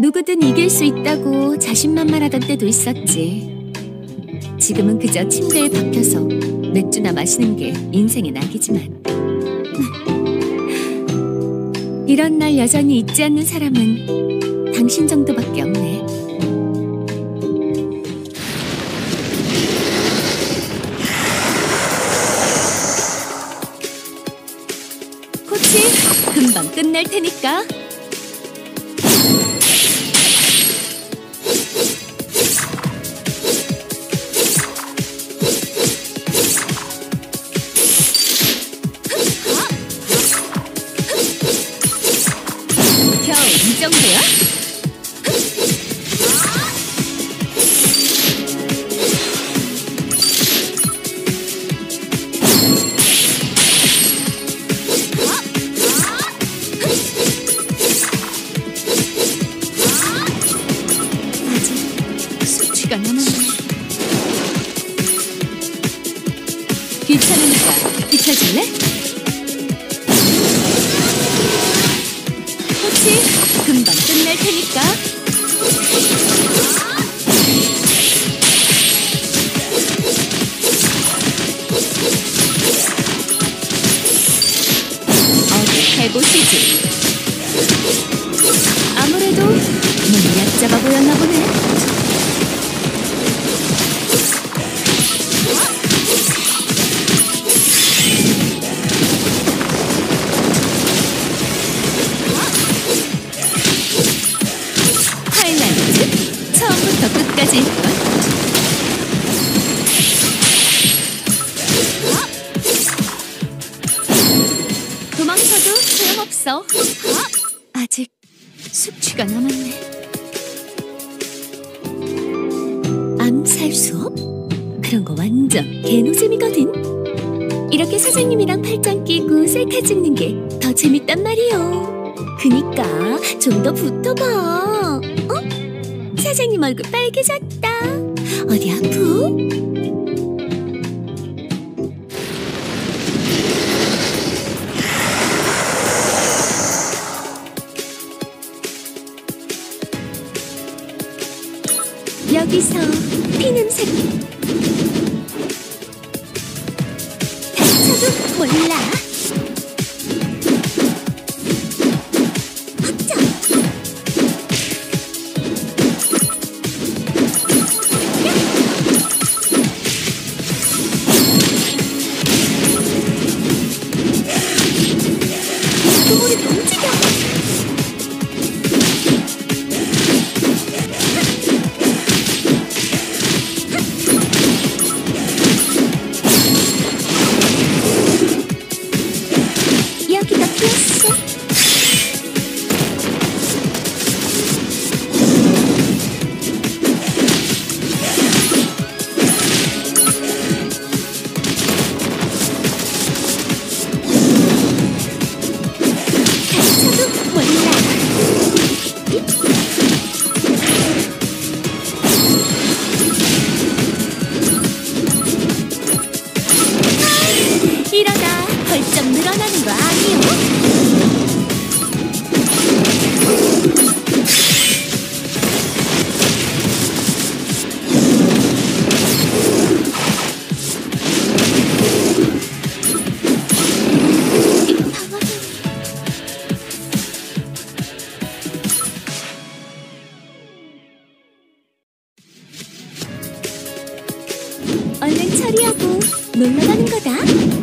누구든 이길 수 있다고 자신만만하던 때도 있었지. 지금은 그저 침대에 박혀서 맥주나 마시는 게 인생의 낙이지만 이런 날 여전히 잊지 않는 사람은 당신 정도밖에 없네. 코치, 금방 끝날 테니까. 겨우 이 정도야? 아직 수치가 남았네. 귀찮으니까 비켜줄래? 코치, 금방 끝날 테니까. 어디 해보시지. 아무래도 몸이 얕잡아 보였나 보네. 하이라이트, 처음부터 끝까지일걸. 도망쳐도 소용없어. 아직 숙취가 남았네. 암살 수업? 그런 거 완전 개노잼이거든. 이렇게 사장님이랑 팔짱 끼고 셀카 찍는 게 더 재밌단 말이요. 그니까 좀 더 붙어봐. 어? 사장님 얼굴 빨개졌다. 어디 아프? 여기서 피냄새 다쳐도 몰라. 어쩜 그물이 움직여. 여기다 피었어. 다쳐도 몰라. 이러다 벌쩍 늘어나는 거 아니요? 얼른 처리하고 놀러 가는 거다.